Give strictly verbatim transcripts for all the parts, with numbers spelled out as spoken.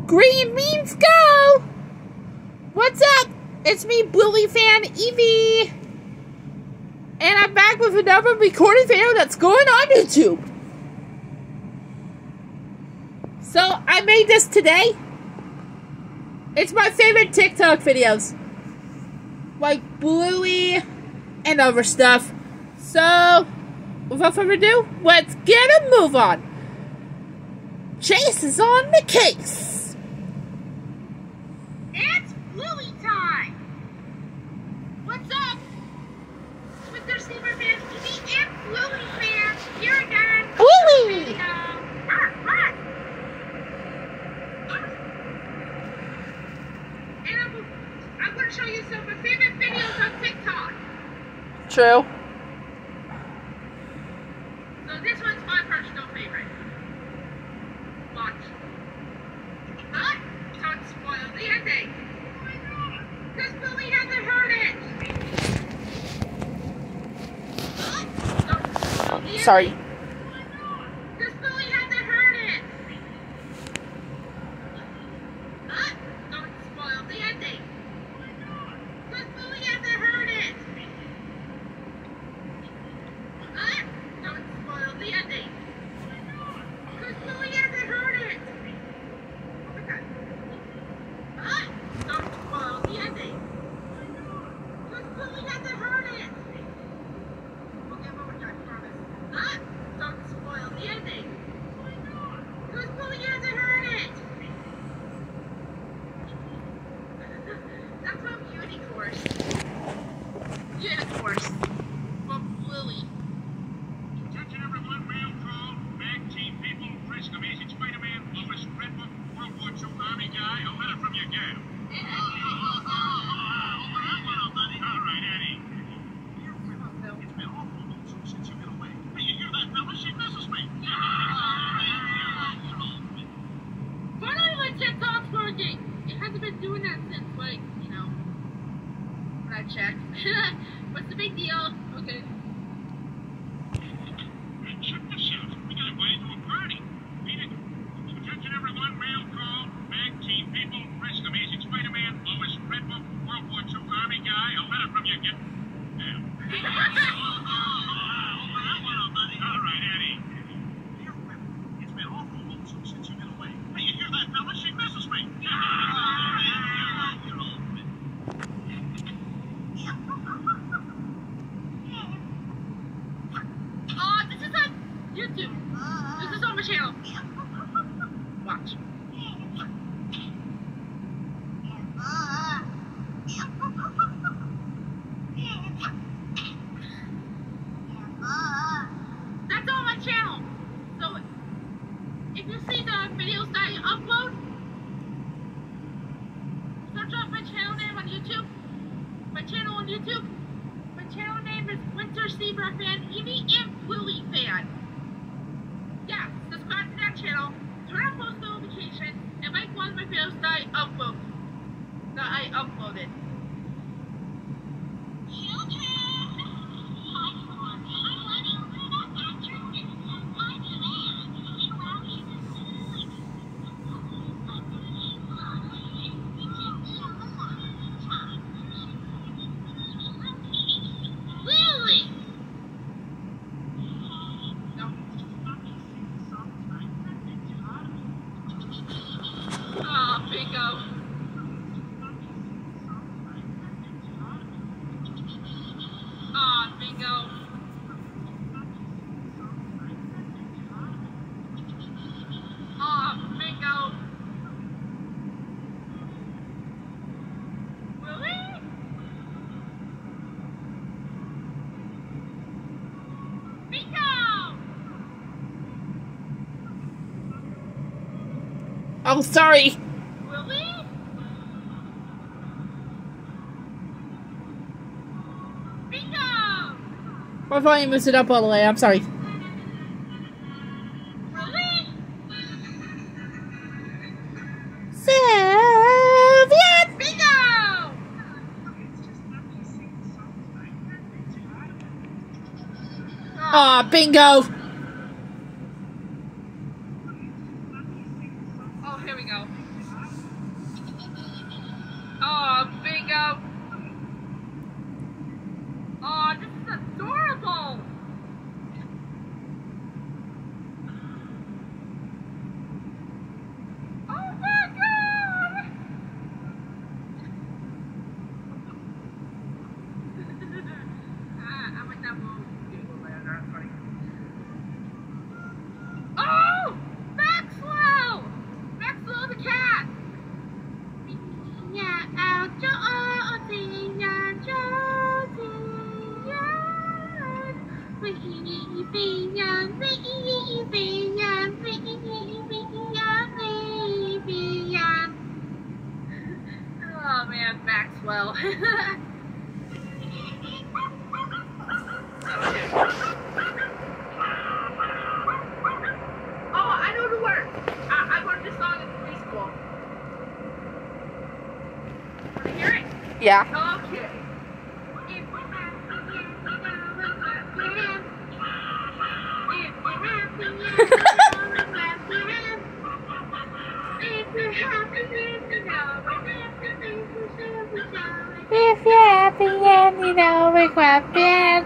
Green means go! What's up? It's me, Bluey Fan Evie! And I'm back with another recorded video that's going on YouTube. So, I made this today. It's my favorite TikTok videos. Like Bluey and other stuff. So, without further ado, let's get a move on. Chase is on the case. It's Bluey time. What's up? Winter Steamer fans, Evie and Bluey fans, here again. Bluey! And I'm, I'm going to show you some of my favorite videos on TikTok. True. So this one's my personal favorite. Watch. But don't spoil the ending. Because Bluey hasn't heard it. But don't spoil the Sorry. ending. Because Bluey hasn't heard it. But don't spoil the ending. Because Bluey hasn't heard it. But don't spoil the ending. Because Bluey hasn't heard it. Oh my god. But don't spoil the ending. Because Bluey hasn't heard it. Okay, one more time, promise. But don't spoil the ending. Because Bluey hasn't heard it. That's from Unicorse. Unicorse. From Bluey. Attention everyone, mail call. Mag team people, Chris, Amazing Spider-Man, Lois, Redbook, World War Two Army guy, a letter from your gal. Alright, Eddie. It's been awful long since you've been away. Hey, you hear that, fella? She misses me. Finally, my TikTok's working. It hasn't been doing that since, like, you know, when I checked. What's the big deal? Okay. Check this out. We got invited to a party. Read it. Attention everyone, mail call. Mag team people, Chris, Amazing Spider-Man, Lois, Redbook, World War Two Army guy, a letter from your gal. Alright, Eddie. It's been awful long since you've been away. Hey, you hear that, fella? She misses me. Oh, this is on YouTube. This is on my channel. Watch. That's on my channel. So, if you see the videos that I upload, search up my channel name on YouTube. My channel on YouTube. My channel name is Winter Steamer Fan Evie and Bluey Fan. Yeah, subscribe to that channel. Turn on post notifications and like one of my videos that I upload. That I uploaded. Really? No. Oh, bingo. Oh, bingo. Oh, bingo. Really? Bingo! Oh, sorry. Really? Bingo! My volume isn't up all the way. I'm sorry. Really? Soviet! Bingo! Aw, bingo. Oh, here we go. well. Oh, I know the word. I, I learned this song in preschool. Want to hear it? Yeah. Okay. If you're happy and you know we clap hands.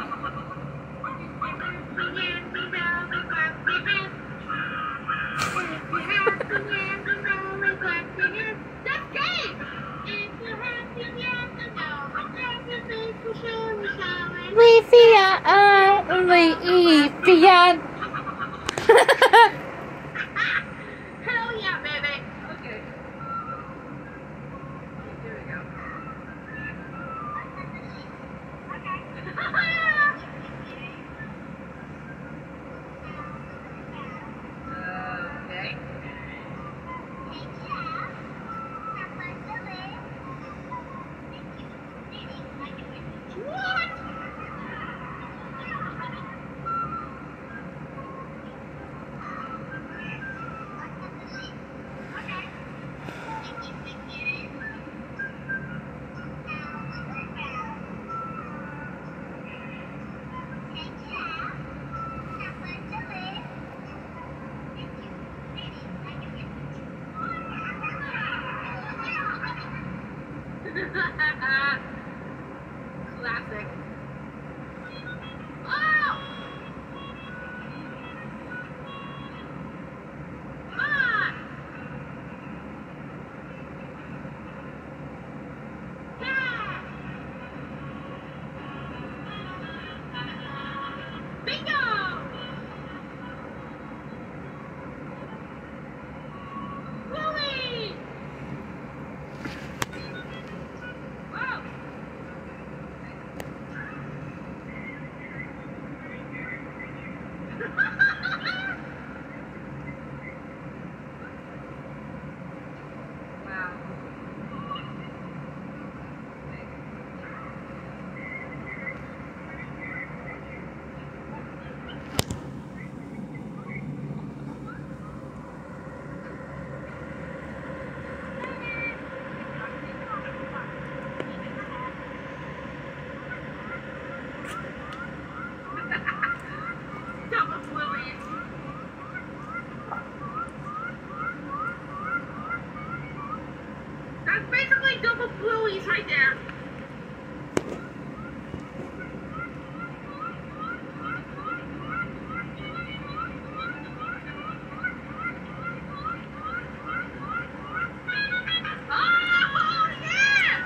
Leafy on, leafy on. Hell yeah, baby. Okay. Here we go. Okay. What? Classic. Oh! Ah! Yeah! Bingo! Bluey! Whoa! Wow. Double Blueys. That's basically double Blueys right there. Oh, yeah!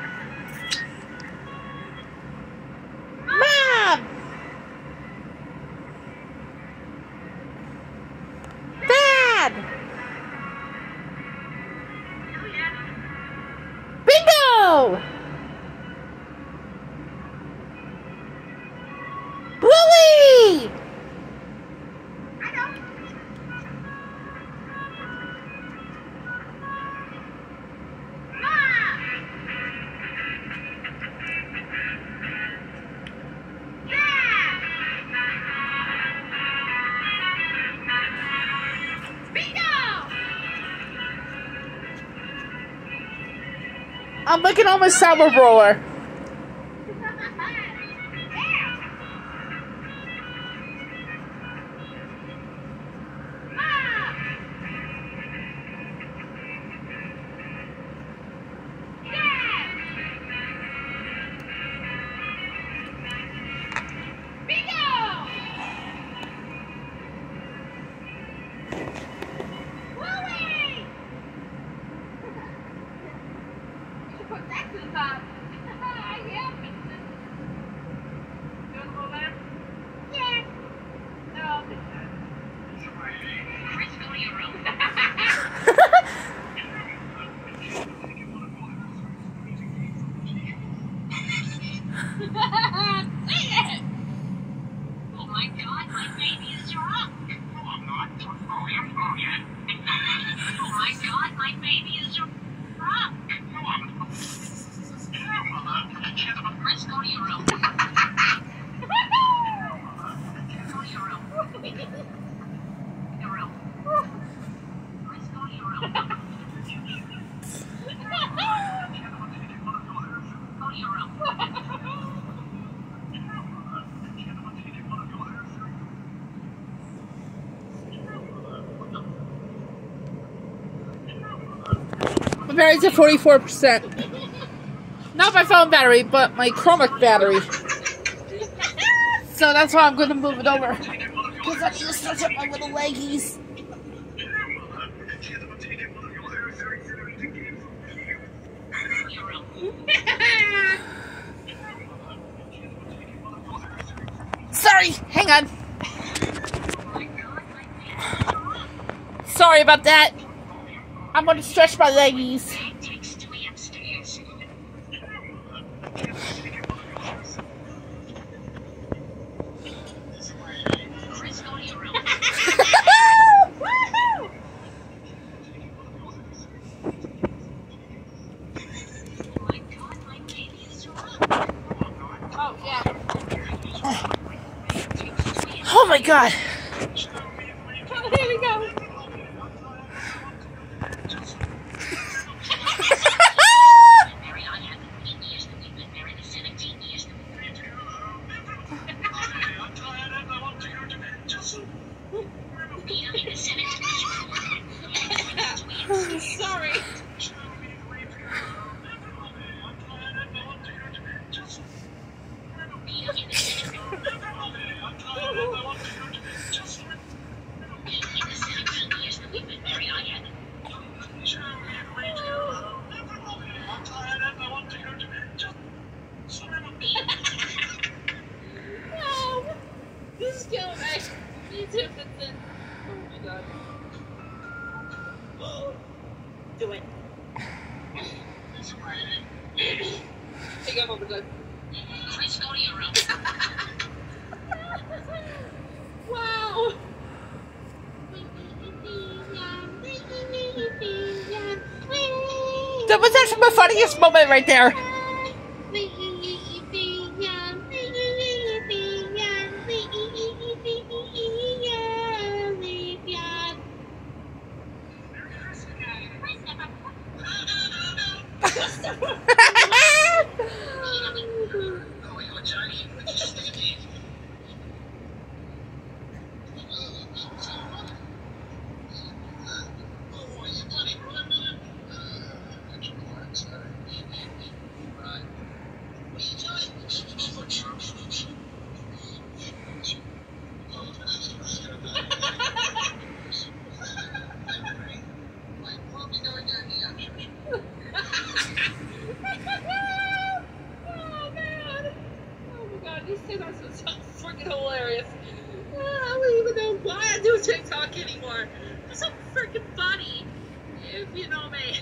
Mom! Dad! Oh, yeah. Bingo! Bluey! I know. Ah! Yeah! Bingo! I'm looking on my summer roller. Ah! Yeah! Bingo! Bluey! You should put that to the top. Yeah. You want to go there? Yeah. No. Chris, go to your room. Oh my God, my baby is drunk. No, I'm not. Oh, yeah. Oh, yeah. Oh my God, my baby is drunk. No, I'm not. My battery's at forty-four percent. Not my phone battery, but my Chromebook battery. So that's why I'm going to move it over. Because I need to stretch up my little leggies. Sorry, hang on. Sorry about that. I'm going to stretch my leggies. Oh my god. Oh, here we go. Sorry. No, this is killing me. Me too, Vincent. Oh my god. Do it. Take up over good. Chris, go to your room. Wow. That was actually my funniest moment right there. These TikToks are so freaking hilarious. Uh, I don't even know why I do TikTok anymore. They're so freaking funny, if you know me.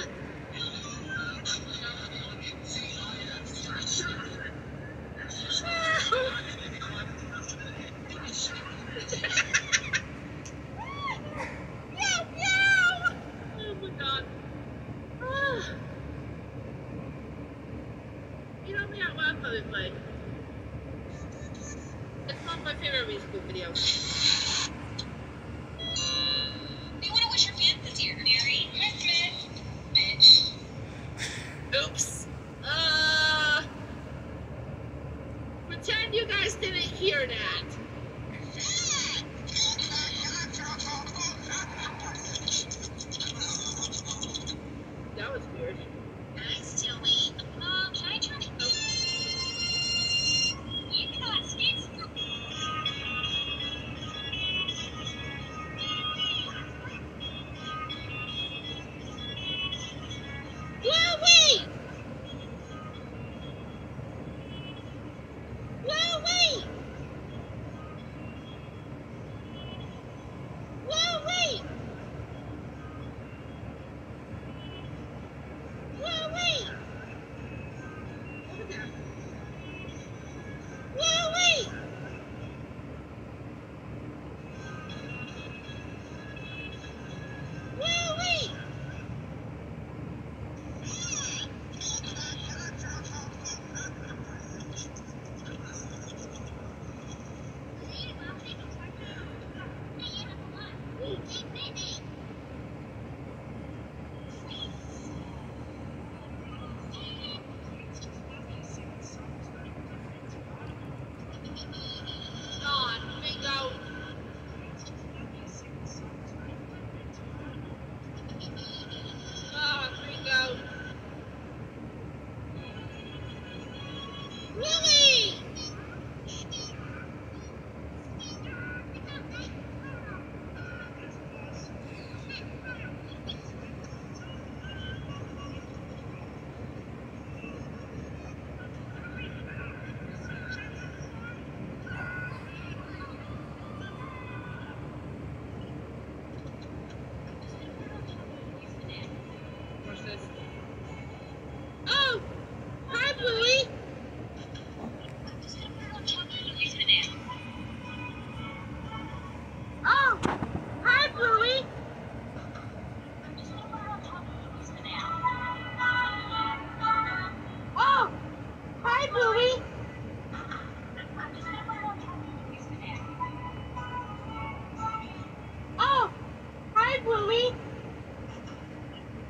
Oh my god. Ah. You know me, I laugh at it, like. It's not my favorite musical video. We want to wish your fans this year. Merry Christmas, bitch. Oops. Uh. Pretend you guys didn't hear that. That was weird. Nice, Joey. Um, can I turn it? Oh. You cannot skate.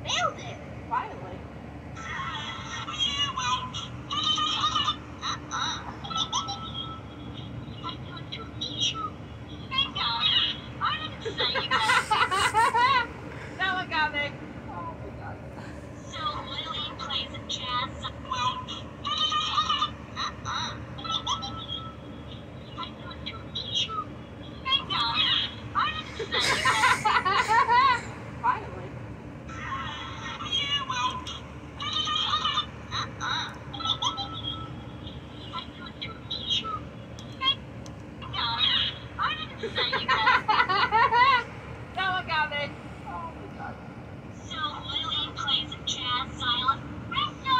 nailed it. Finally. Yeah, well. Uh-uh. I'm going to eat you. Hang on. I didn't say that. That one got me. Oh my god. So Lily plays jazz. Well. Uh-uh. I'm going to eat you. Hang on. I didn't say that. Finally. Yeah, well. Uh-uh. I'm going to eat you. Hang on. I didn't say that. That one got me. Oh my god. So Lily plays a jazz silent rhythm.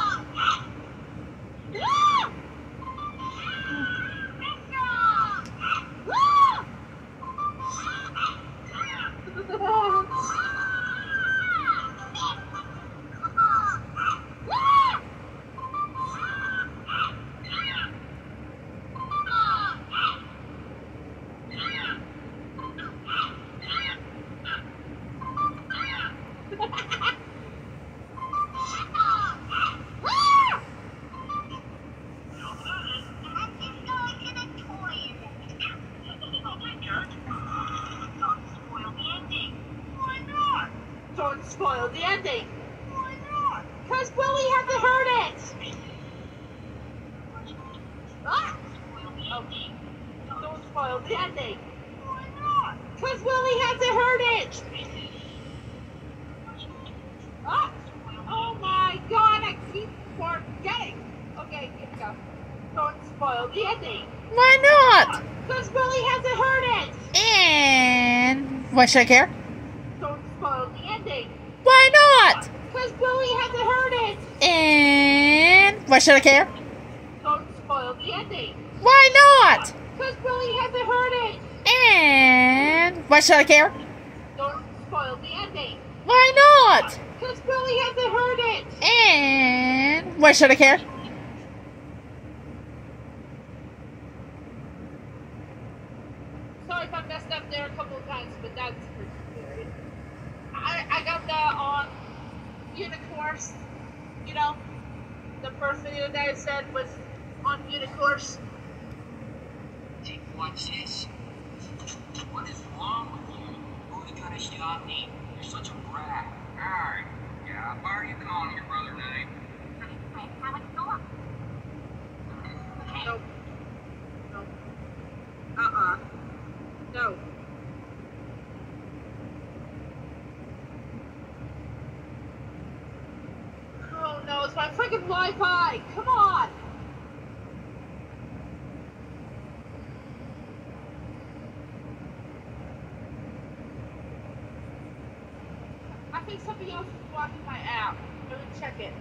Don't spoil the ending. Why not? Because Willie had to hurt it. Ah! Oh. Don't spoil the ending. Why not? Because Willie had to hurt it. Ah! Oh my god, I keep forgetting. Okay, here we go. Don't spoil the ending. Why not? Because Willie had to hurt it. And why should I care? Don't spoil the ending. Why not? Because Willie had to hurt it. And why should I care? Don't spoil the ending. Why not? Because Willie had to hurt it. And why should I care? Don't spoil the ending. Why not? Because Willie had to hurt it. And why should I care? Sorry if I messed up there a couple of times, but that's pretty scary. I, I got that on Unicourse. You know, the first video that I said was on Unicourse. Hey, what's this? What is wrong with you? Who you gonna shot me? You're such a brat. Alright. Yeah, why are you calling your brother name? Nope. Nope. Uh-uh. No. Oh no, it's my freaking Wi-Fi! Come on! I think somebody else is blocking my app. Let me check it.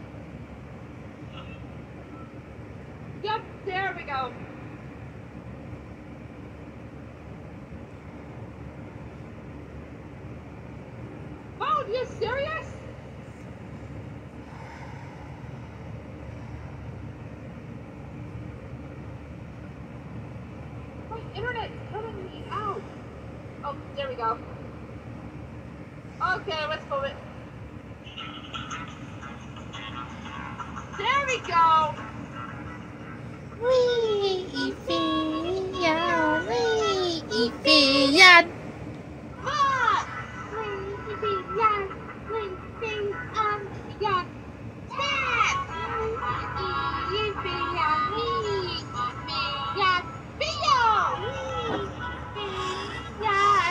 Yep, there we go. Oh, are you serious? My internet is cutting me out. Oh, there we go. Okay, let's move it. There we go. Wee Fian, wee Fian. Hot! Wee Fian, wee Fian, Fian. Cat! Wee Fian, wee Fian, Bio! Wee Fian.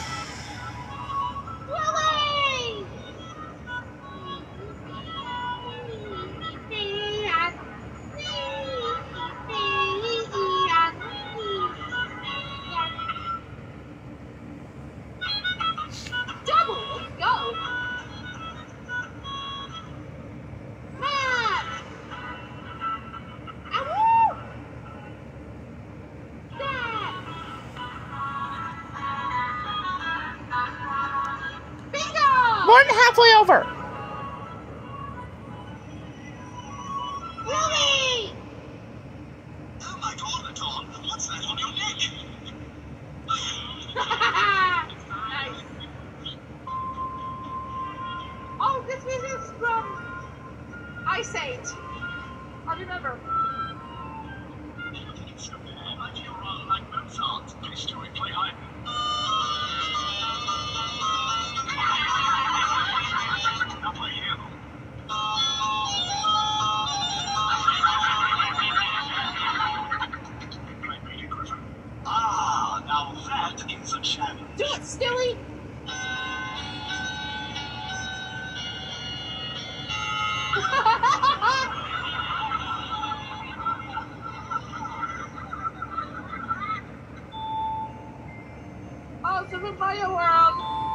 Willie! Fian. Double, let's go! Matt! Ahoo! Dad! Bingo! More than halfway over. Willie! Oh my god, Tom, what's that on your neck? Nice. I say it. I remember. Ah, now that is a challenge. Do it, Stilly. Oh, Super Mario World.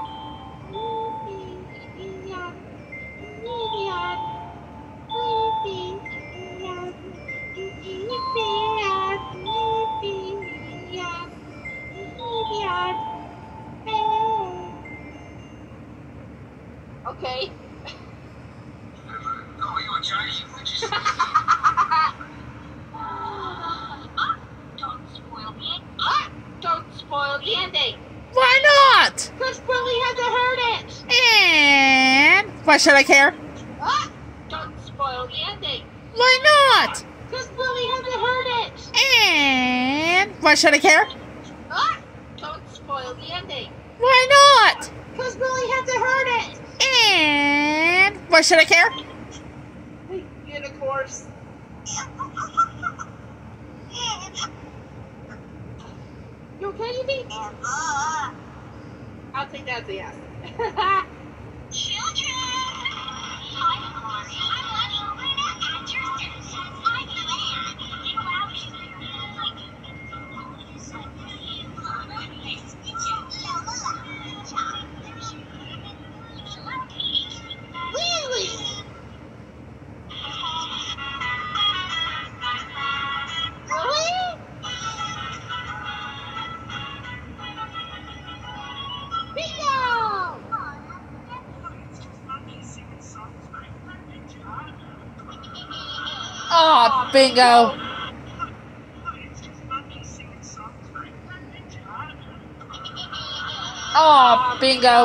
Okay. Oh, you a Chinese witch? Don't spoil the ending. Ah, don't spoil the ending. Why not? Because Billy had to hurt it. And why should I care? Ah, don't spoil the ending. Why not? Because Billy had to hurt it. And why should I care? Ah, don't spoil the ending. Why not? Because Billy had to hurt it. And why should I care? And of course. You okay, Evie? I'll take that as a yes. Children! Hi, Lori. I'm Lenny. We're not actors. I'm Luann. You allow me to Really? Really? Bingo! Oh, bingo. Oh, bingo.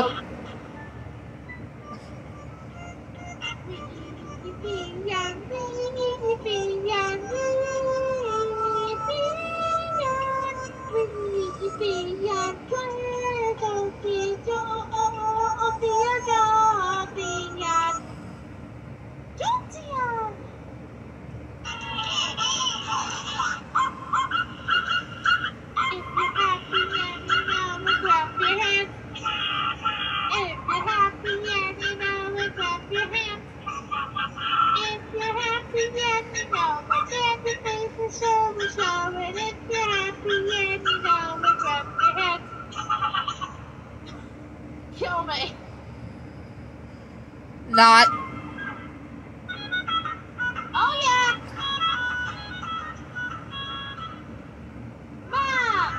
Kill me. Not. Oh yeah. Mom.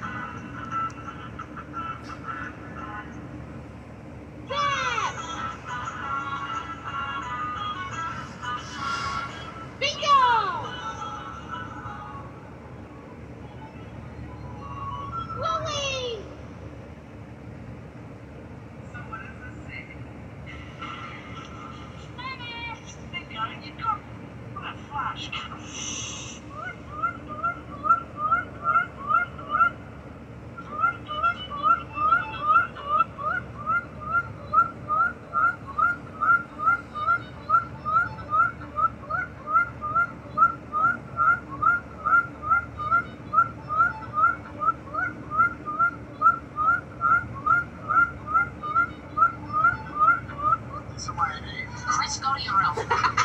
Dad. Bingo. Lily. Chris, go to your room.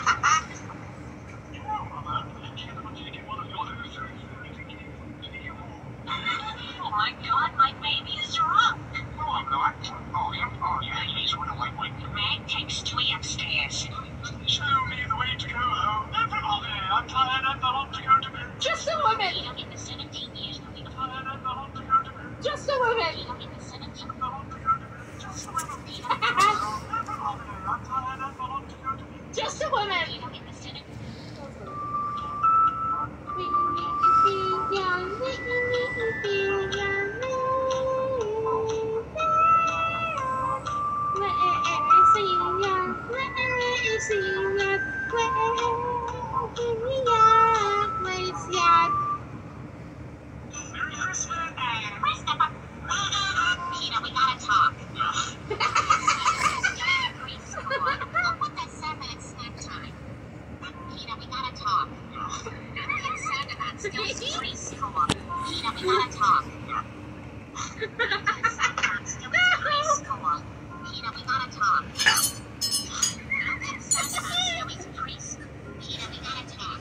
Oh my God, my baby is drunk. No, I'm not. Oh, yeah. Oh, yeah. He's sort of like my. Meg takes Stewie upstairs. Show me the way to go home. Everybody, I'm tired and I want to go to bed. Just a woman. You know, in the seventeen years, we I'm tired and I want to go to bed. Just a woman. you know, in the seventeen I want to go to bed. Just a minute. Everybody, I'm tired and I want to go to bed. Just a woman. you know, in the seventeen Let Merry Christmas. Peter, we gotta talk. Please, come on. Look what that seven at snack time. Peter, we gotta talk. Santa, that's still please, come on. Peter, we gotta talk. Santa, that's still please, come on. Peter, we gotta talk. Santa, that's still please. Peter, we gotta talk.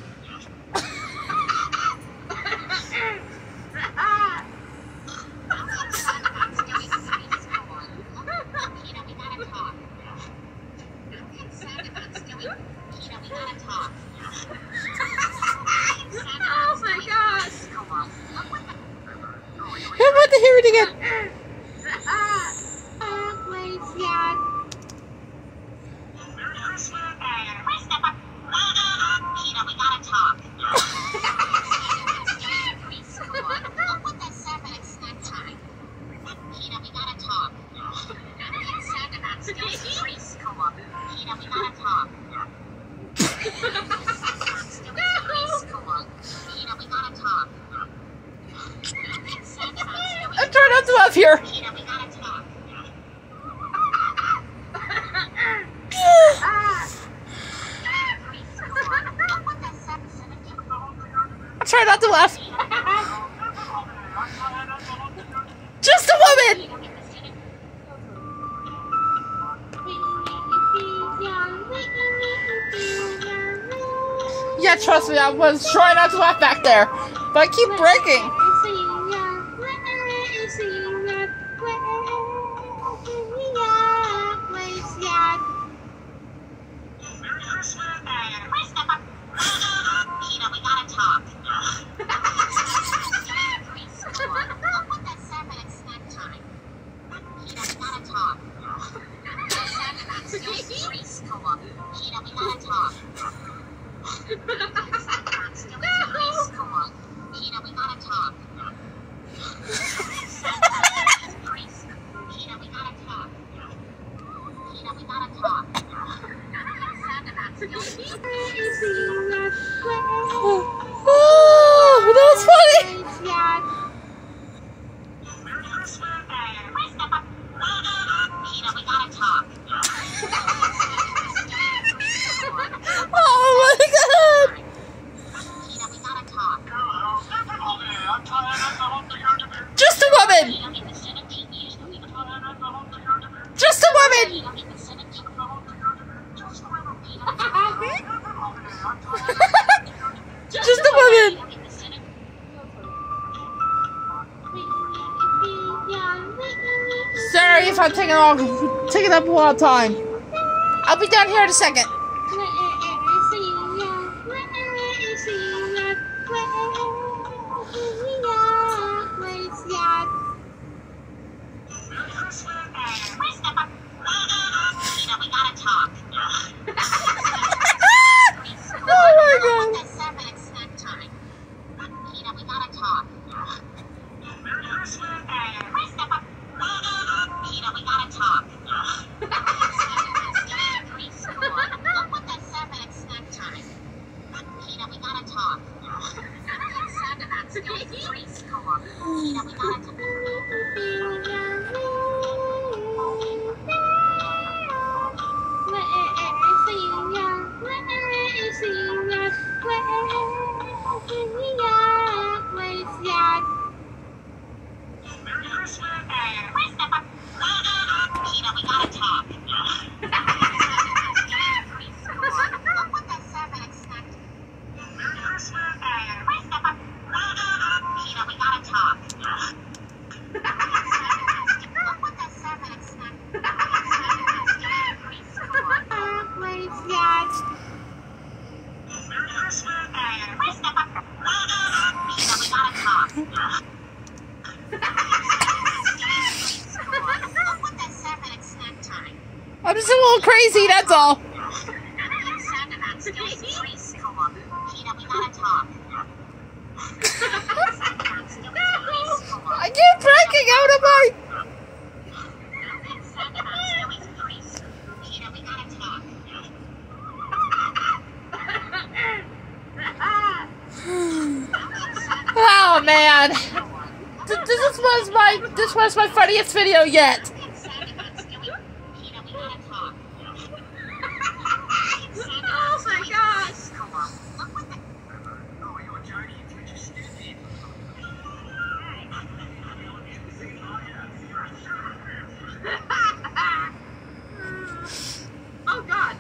I'm about to hear it again. Merry Christmas. Peter, we gotta talk. Please, come on. Look what that seven at snack time. Peter, we gotta talk. Santa, that's still please, come on. Peter, we gotta talk. Santa, that's still please, come on. Peter, we gotta talk. Santa, that's still I'm trying not to laugh here. Peter, we gotta talk. Please, come on. Look what that seven seventeen. I'm trying not to laugh. Just a woman. Yeah, trust me, I was trying not to laugh back there, but I keep breaking. Merry Christmas. Peter, we gotta talk. Please, come on. Look what that seven at snack time. Peter, we gotta talk. Santa, that's still please, come on. Peter, we gotta talk. Santa, that's still please, come on. Peter, we gotta talk. Santa, that's please. Peter, we gotta talk. Peter, we gotta talk. Santa, that's still Oh, that was funny. Merry Christmas. Peter, we gotta talk. Oh my God. Peter, we gotta talk. Just a woman. Peter, in the seventeen years that we've been Just a woman. Peter, in the seventeen Just a woman. in the seventeen Sorry if I'm taking long, taking up a lot of time. I'll be down here in a second. Merry Christmas. Peter, we gotta talk. Oh my God. That seven at snack time. Peter, we gotta talk. Merry Christmas. Peter, we gotta talk. Please, come on. Look what that seven at snack time. Peter, we gotta talk. Santa, that's still please, come on. Peter, we gotta talk. Merry Christmas. Peter, we gotta talk. Please, come on. Look what that seven at snack time. Merry Christmas. Peter, we gotta talk. Look what that seven at snack time. Please, come on. Merry Christmas. Peter, we gotta talk. Please, come on. Look what that seven at snack time. I'm just a little crazy, that's all. Santa, that's still please, come on. Peter, we gotta talk. Santa, that's still please, come on. I keep breaking out of my... Santa, that's still please. Peter, we gotta talk. god. Th this was my this was my funniest video yet. Oh my gosh! Oh god.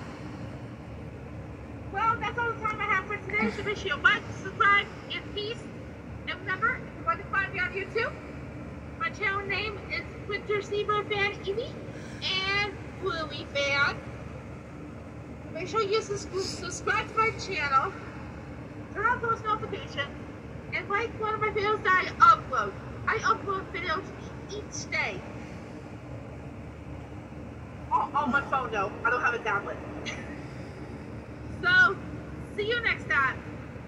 Well, that's all the time I have for today. So make sure you like, subscribe, and peace. And remember, if you want to find me on YouTube, my channel name is Winter Zebra Fan Evie and Bluey Fan. Make sure you sus subscribe to my channel, turn on post notifications, and like one of my videos that I upload. I upload videos each day. Oh, on my phone though. I don't have a tablet. So, see you next time.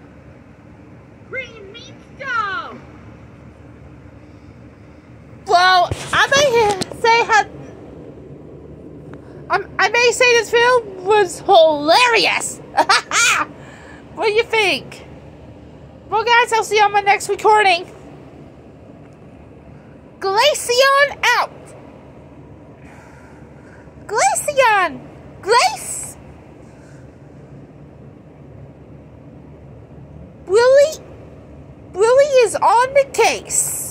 Green means go! Well, I may say how. Um, I may say this film was hilarious. What do you think? Well, guys, I'll see you on my next recording. Glaceon out. Glaceon, Glace. Willie, Willie is on the case.